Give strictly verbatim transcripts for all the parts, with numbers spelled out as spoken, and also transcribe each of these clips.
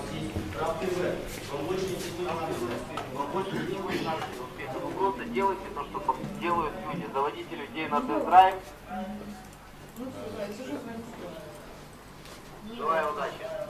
Прав ТВ. Вам больше ничего не надо. Вам больше ничего не надо. Вы просто делайте то, что делают люди. Заводите людей на тест-драйв. Желаю удачи.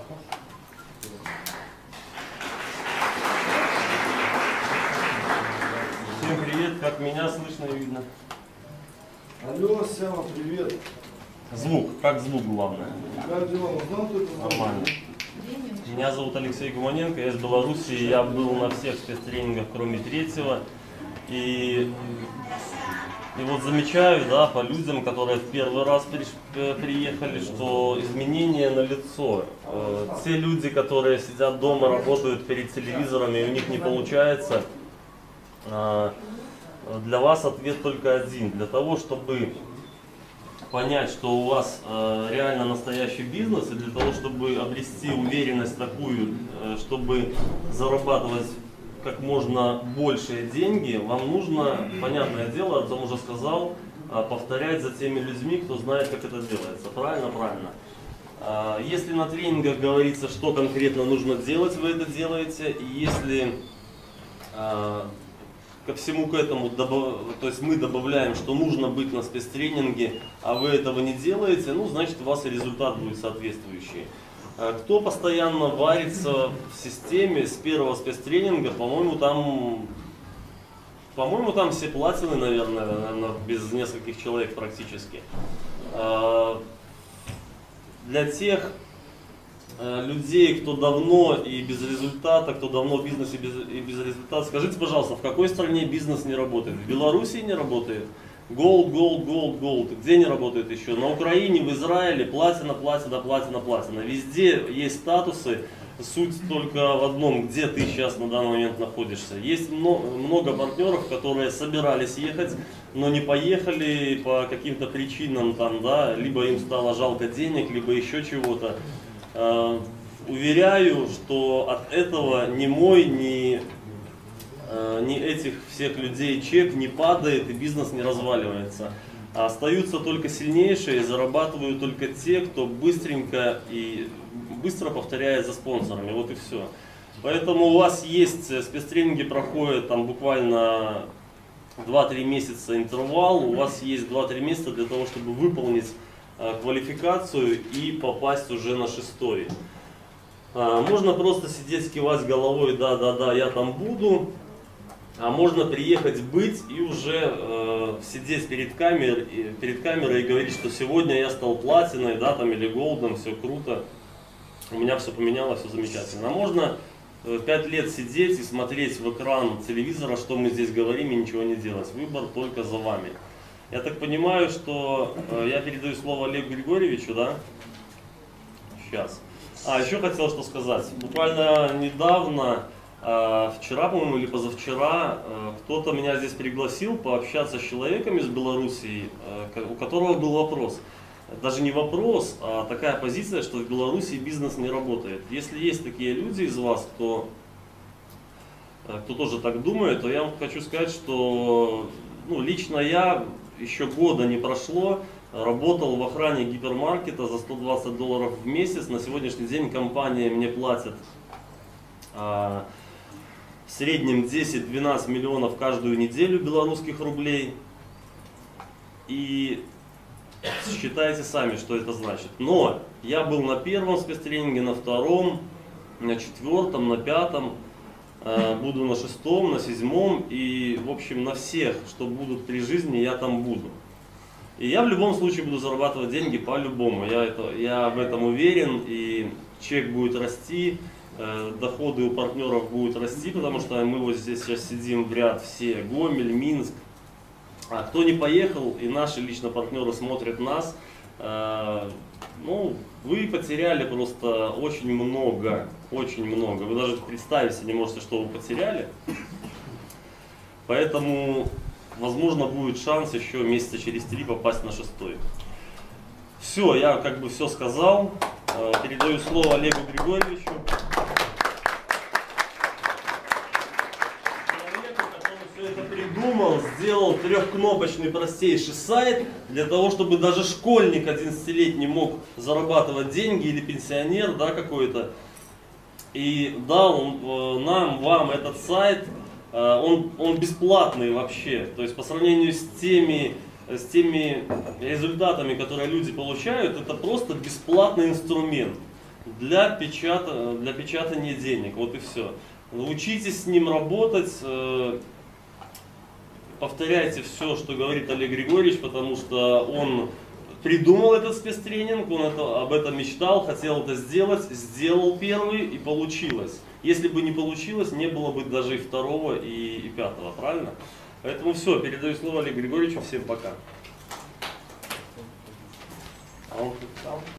Всем привет, как меня слышно и видно? Алло, Сяма, привет. Звук, как звук главное? Как дела? Узнал, кто это? Нормально. Меня зовут Алексей Гуманенко, я из Беларуси, я был на всех спецтренингах, кроме третьего. И, и вот замечаю, да, по людям, которые в первый раз при, приехали, что изменения налицо. Э, те люди, которые сидят дома, работают перед телевизорами, и у них не получается, э, для вас ответ только один. Для того, чтобы понять, что у вас э, реально настоящий бизнес, и для того, чтобы обрести уверенность такую, э, чтобы зарабатывать как можно большие деньги, вам нужно, понятное дело, Артем уже сказал, э, повторять за теми людьми, кто знает, как это делается. Правильно? Правильно. Э, если на тренингах говорится, что конкретно нужно делать, вы это делаете, и если э, ко всему к этому, то есть мы добавляем, что нужно быть на спецтренинге, а вы этого не делаете, ну, значит, у вас и результат будет соответствующий. Кто постоянно варится в системе с первого спецтренинга, по-моему, там, по-моему, там все платины, наверное, наверное, без нескольких человек практически. Для тех людей, кто давно и без результата, кто давно в бизнесе без, и без результата, скажите, пожалуйста, в какой стране бизнес не работает? В Беларуси не работает? Gold, gold, gold, gold. Где не работает еще? На Украине, в Израиле, платина, платина, платина, платина. Везде есть статусы. Суть только в одном, где ты сейчас на данный момент находишься. Есть много, много партнеров, которые собирались ехать, но не поехали по каким-то причинам, там, да, либо им стало жалко денег, либо еще чего-то. Uh, уверяю, что от этого ни мой, ни, uh, ни этих всех людей чек не падает и бизнес не разваливается. А остаются только сильнейшие, зарабатывают только те, кто быстренько и быстро повторяет за спонсорами. Вот и все. Поэтому у вас есть спецтренинги, проходят там буквально два-три месяца интервал, у вас есть два-три месяца для того, чтобы выполнить квалификацию и попасть уже на шестой. Можно просто сидеть, кивать головой, да, да, да, я там буду. А можно приехать, быть и уже э, сидеть перед камерой, перед камерой и говорить, что сегодня я стал платиной, да, там, или голдом, все круто. У меня все поменялось, все замечательно. А можно пять лет сидеть и смотреть в экран телевизора, что мы здесь говорим, и ничего не делать. Выбор только за вами. Я так понимаю, что э, я передаю слово Олегу Григорьевичу, да? Сейчас. А, еще хотел что сказать. Буквально недавно, э, вчера, по-моему, или позавчера, э, кто-то меня здесь пригласил пообщаться с человеком из Белоруссии, э, у которого был вопрос. Даже не вопрос, а такая позиция, что в Беларуси бизнес не работает. Если есть такие люди из вас, кто, э, кто тоже так думает, то я вам хочу сказать, что ну, лично я... Еще года не прошло, работал в охране гипермаркета за сто двадцать долларов в месяц. На сегодняшний день компания мне платит а, в среднем десять-двенадцать миллионов каждую неделю белорусских рублей. И считайте сами, что это значит. Но я был на первом спецтренинге, на втором, на четвертом, на пятом. Буду на шестом, на седьмом и, в общем, на всех, что будут при жизни, я там буду. И я в любом случае буду зарабатывать деньги по-любому. Я, это, я в этом уверен, и чек будет расти, э, доходы у партнеров будут расти, потому что мы вот здесь сейчас сидим в ряд все, Гомель, Минск. А кто не поехал, и наши лично партнеры смотрят нас, э, ну, вы потеряли просто очень много, очень много. Вы даже представить себе не можете, что вы потеряли. Поэтому, возможно, будет шанс еще месяца через три попасть на шестой. Все, я как бы все сказал. Передаю слово Олегу Григорьевичу. Придумал, сделал трехкнопочный простейший сайт для того, чтобы даже школьник одиннадцатилетний мог зарабатывать деньги или пенсионер, да, какой-то. и дал э, нам, вам этот сайт, э, он, он бесплатный вообще. То есть по сравнению с теми, с теми результатами, которые люди получают, это просто бесплатный инструмент для, печата, для печатания денег. Вот и все. Учитесь с ним работать, э, повторяйте все, что говорит Олег Григорьевич, потому что он придумал этот спецтренинг, он это, об этом мечтал, хотел это сделать, сделал первый и получилось. Если бы не получилось, не было бы даже и второго, и, и пятого, правильно? Поэтому все, передаю слово Олегу Григорьевичу, всем пока. А он тут там.